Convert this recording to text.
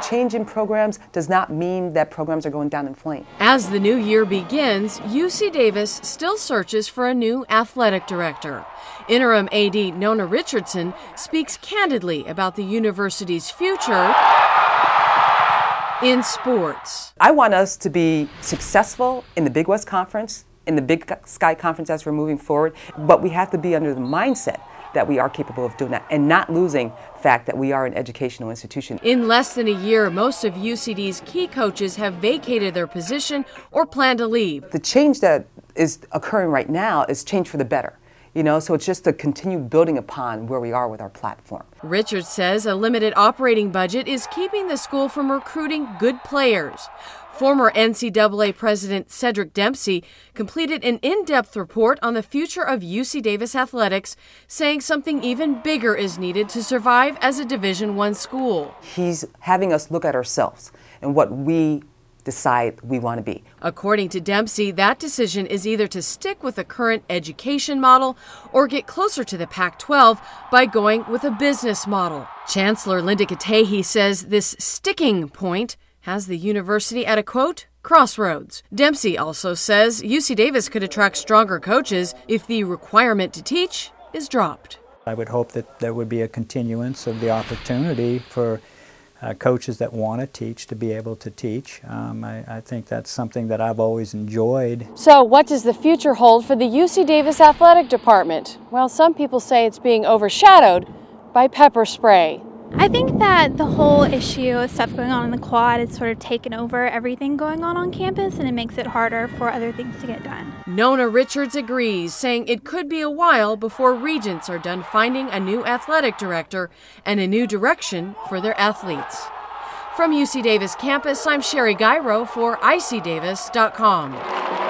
change in programs does not mean that programs are going down in flames. As the new year begins, UC Davis still searches for a new athletic director. Interim AD Nona Richardson speaks candidly about the university's future in sports. I want us to be successful in the Big West Conference, in the Big Sky Conference as we're moving forward, but we have to be under the mindset that we are capable of doing that and not losing the fact that we are an educational institution. In less than a year, most of UCD's key coaches have vacated their position or plan to leave. The change that is occurring right now is change for the better. So it's just to continue building upon where we are with our platform. Richards says a limited operating budget is keeping the school from recruiting good players. Former NCAA President Cedric Dempsey completed an in-depth report on the future of UC Davis athletics, saying something even bigger is needed to survive as a Division I school. He's having us look at ourselves and what we decide we want to be. According to Dempsey, that decision is either to stick with the current education model or get closer to the Pac-12 by going with a business model. Chancellor Linda Katehi says this sticking point has the university at a, quote, crossroads. Dempsey also says UC Davis could attract stronger coaches if the requirement to teach is dropped. I would hope that there would be a continuance of the opportunity for coaches that want to teach to be able to teach. I think that's something that I've always enjoyed. So what does the future hold for the UC Davis athletic department? Well, some people say it's being overshadowed by pepper spray. I think that the whole issue of stuff going on in the quad has sort of taken over everything going on campus, and it makes it harder for other things to get done. Nona Richards agrees, saying it could be a while before Regents are done finding a new athletic director and a new direction for their athletes. From UC Davis campus, I'm Sherry Gyro for ICDavis.com.